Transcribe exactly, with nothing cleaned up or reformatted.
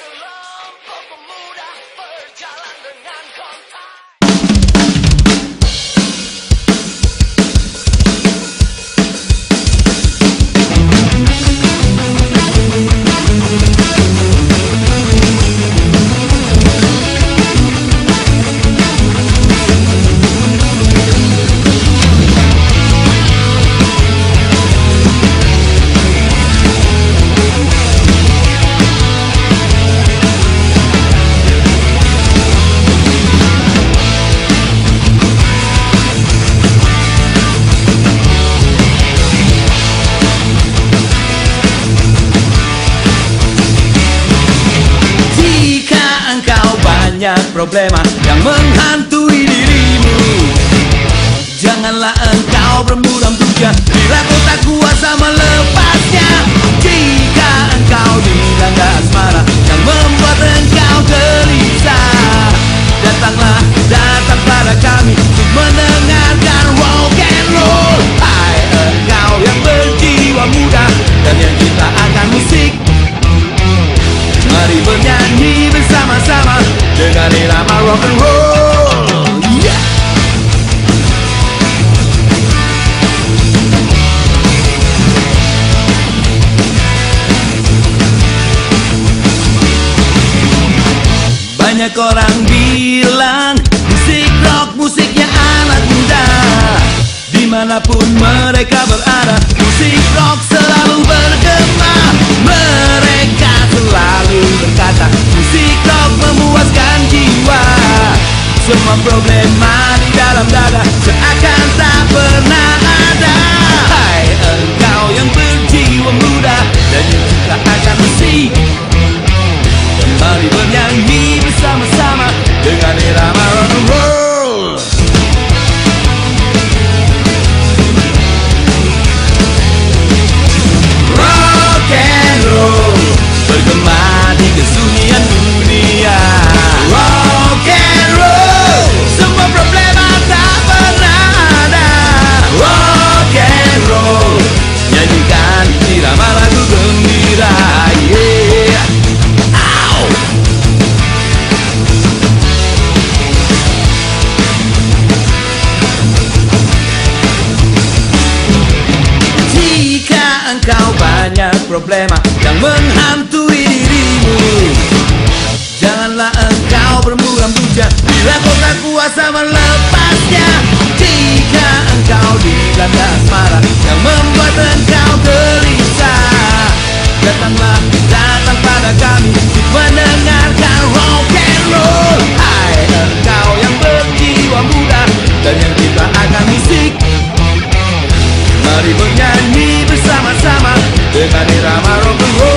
Sekelompok pemuda berjalan dengan kontak. Banyak problema yang menghantui dirimu. Janganlah engkau bermuram duga bila kau tak kuasa melepasnya. Jika engkau dilanda asmara yang membuat engkau gelisah, datanglah, datang pada kami untuk mendengarkan rock and roll. Hai engkau yang berjiwa muda dan yang cinta akan musik, mari bernyanyi bersama-sama dengan irama rock and roll. Yeah. Banyak orang bilang musik rock musiknya anak muda. Dimanapun mereka berada, musik rock selalu bergema. Mereka selalu berkata musik rock memuaskan jiwa. Semua problema di dalam dada seakan tak pernah ada. Hai engkau yang berjiwa muda dan yang suka akan musik, mari bernyanyi bersama-sama dengan irama rock and roll. Rock and roll bergema di kesunyian dunia. Rock and roll, semua problema tak pernah ada. Rock and roll, nyanyikan irama lagu gembira. Yeah. Ow. Jika engkau banyak problema yang menghantui dirimu, janganlah engkau bermuram hujan bila kau tak kuasa melepasnya. Jika engkau dilanda asmara yang membuat engkau gelisah, datanglah, datang pada kami untuk mendengarkan rock and roll. Hai engkau yang berjiwa muda dan yang cinta akan musik, mari bernyanyi bersama-sama dengan irama rock and roll.